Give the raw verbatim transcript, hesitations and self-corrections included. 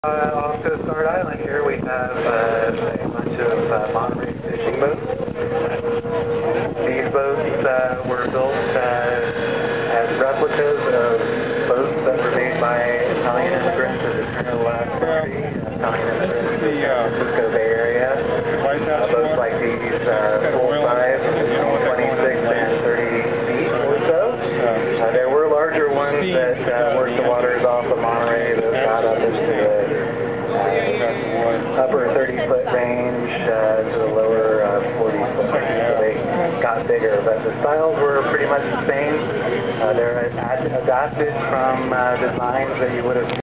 Uh, off to Start Island here, we have uh, a bunch of uh, Monterey fishing boats. These boats uh, were built uh, as replicas of boats that were made by Italian immigrants at the turn of the last century. Italian immigrants in the San Francisco Bay Area. Uh, boats like these, uh, full size, twenty-six and thirty feet or so. Uh, there were larger ones that uh, worked the waters off of Monterey that got up into the Uh, upper thirty foot range uh, to the lower uh, forty foot range, so they got bigger, but the styles were pretty much the same. Uh, they're ad adapted from uh, designs that you would have seen